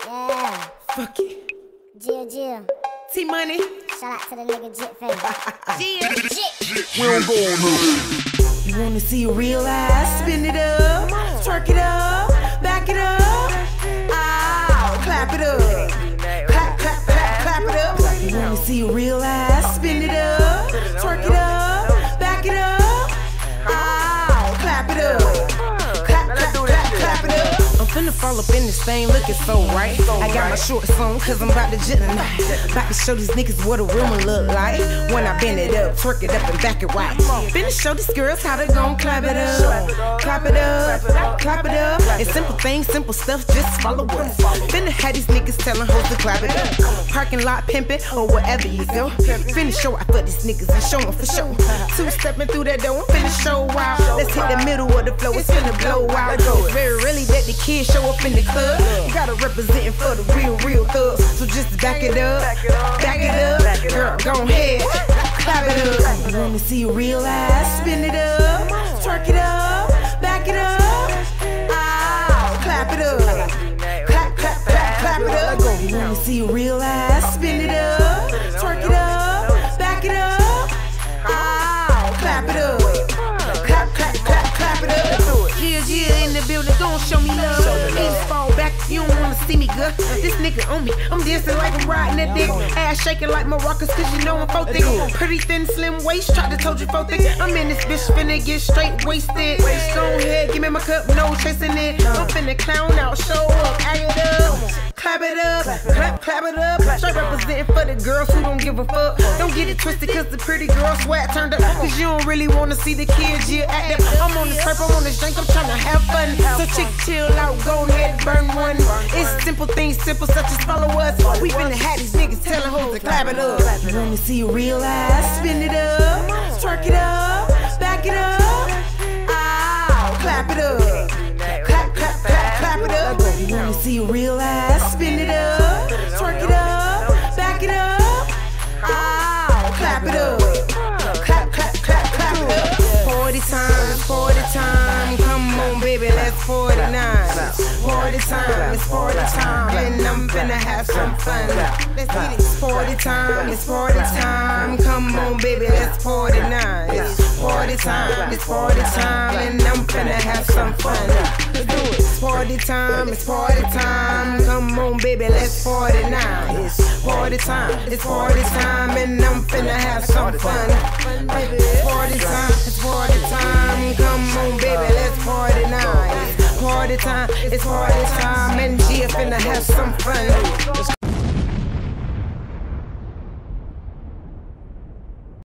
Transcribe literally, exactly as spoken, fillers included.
Yeah. Fuck it. Jill, Jill. T-Money. Shout out to the nigga Jit Face. Jill. Jit. We don't go on no. You wanna see a real ass? Spin it up, twerk it up, back it up. Ow, clap it up. Clap, clap, clap, clap it up. You wanna see a real ass? Spin it up, twerk it up, back it up. Ow, clap it up. Clap, clap, clap, clap it up. I'm finna fall up in this thing looking so right. I got my shorts on cause I'm about to jet tonight. About to show these niggas what a real one look like. When I bend it up, twerk it up and back it right. Finna show these girls how to gon' clap it up. Clap it up, clap it up. It's simple things, simple stuff, just follow us. Finna have these niggas telling hoes to clap it up. Parking lot pimping or wherever you go. Finna show out for these niggas and show them for sure. Two stepping through that door, I'm finna show out. Let's hit the middle of the flow, it's finna blow out. It's very really that the kids show up in the club. You gotta represent for the real, real thugs. So just back it up, back it up. Girl, go ahead, clap it up. You wanna see a real ass? Spin it up, twerk it up, back it up. Ow, clap it up. Clap, clap, clap, clap it up. You wanna see a real ass? Spin it up, twerk it up, back it up. Ow, clap it up. Clap, clap, clap, clap it up. Yeah, yeah, in the building, gon' show me love. Ain't fall back, you don't wanna see me, girl. This nigga on me, I'm dancing like I'm riding that dick. Ass shaking like maracas, cause you know I'm faux thick. Pretty thin, slim waist, tried to told you faux thick. I'm in this bitch, finna get straight wasted. Go ahead, give me my cup, no chasing it. I'm finna clown out, show up, add it up. Clap it up, clap, clap it up. Straight representing for the girls who don't give a fuck. Don't get it twisted, cause the pretty girl swag turned up. Cause you don't really wanna see the kids, you act up. I'm on this purple, I'm on this drink, I'm tryna have fun. So chick chill out, go ahead, burn one. It's simple things, simple such as follow us. We finna have these niggas telling hoes to clap it up. You wanna see a real ass? Spin it up, twerk it up, back it up. Ow, clap it up. Clap, clap, clap, clap it up. You wanna see a real ass? Spin it up, twerk it up, back it up. Ow, clap it up. Clap, clap, clap, clap it up. Party time, it's party time. Come on, baby, let's forty-nine. Party time, it's party time, and I'm finna have some fun. Let's get it. It's party time, it's party time. Come on, baby, let's forty-nine. It's party time, it's party time, and I'm finna have some fun. Let's do it. It's party time, it's party time. Come on, baby, let's forty-nine. It's party time, it's party time, and I'm finna have some fun. It's party time, it's party time. Come on, baby, let's party now. It's party time, it's party time, and G finna have some fun.